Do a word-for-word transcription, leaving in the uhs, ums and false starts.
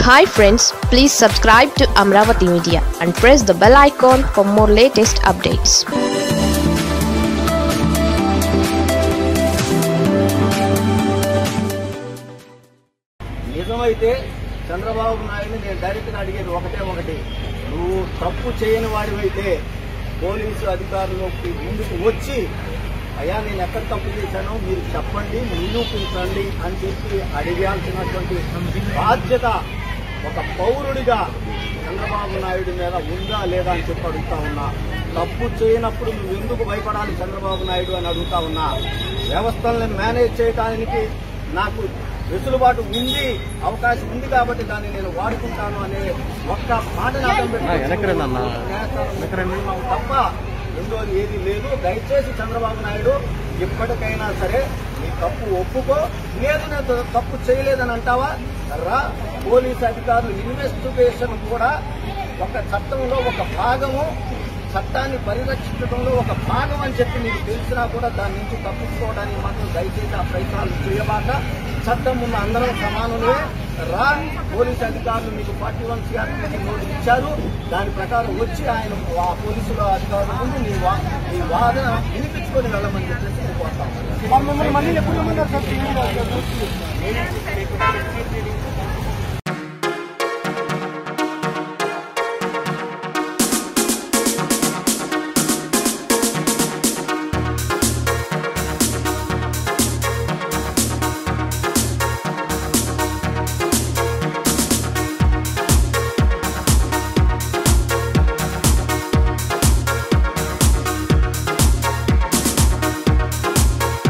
Hi friends, please subscribe to Amravati Media and press the bell icon for more latest updates. నిజమైతే చంద్రబాబు నాయుడు నేను డైరెక్ట్గా అడిగేది ఒకటే ఒకటి, నువ్వు తప్పు చేయని వాడివైతే పోలీసు అధికారులకు ముందుకు వచ్చి అయ్యా నేను ఎక్కడ తప్పు చేశానో మీరు చెప్పండి, నిరూపించండి అని చెప్పి అడిగాల్సినటువంటి బాధ్యత ఒక పౌరుడిగా చంద్రబాబు నాయుడు మీద ఉందా లేదా అని చెప్పి అడుగుతా ఉన్నా. తప్పు చేయనప్పుడు నువ్వు ఎందుకు భయపడాలి చంద్రబాబు నాయుడు అని అడుగుతా ఉన్నా. వ్యవస్థల్ని మేనేజ్ చేయడానికి నాకు వెసులుబాటు ఉంది, అవకాశం ఉంది కాబట్టి దాన్ని నేను వాడుకుంటాను అనే ఒక్క మాటని అర్థం పెట్టుకున్నాను తప్ప రెండోది ఏది లేదు. దయచేసి చంద్రబాబు నాయుడు ఇప్పటికైనా సరే నీ తప్పు ఒప్పుకో, లేదు నేను తప్పు చేయలేదని అంటావా రా. పోలీసు అధికారులు ఇన్వెస్టిగేషన్ కూడా ఒక చట్టంలో ఒక భాగము, చట్టాన్ని పరిరక్షించడంలో ఒక భాగం అని చెప్పి నీకు తెలిసినా కూడా దాని నుంచి తప్పించుకోవడానికి మాత్రం దయచేసి ఆ ప్రయత్నాలు చేయబాక. చట్టం ఉన్న అందరం సమానమే రా. పోలీసు అధికారులు మీకు ఫార్టీ వన్ సిఆర్పీసీ నోటీస్ ఇచ్చారు, దాని ప్రకారం వచ్చి ఆయన ఆ పోలీసుల అధికారుల ముందు నీ వా నీ వాదన వినిపించుకొని వెళ్ళమని చెప్పేసి నేను కోరుతాను.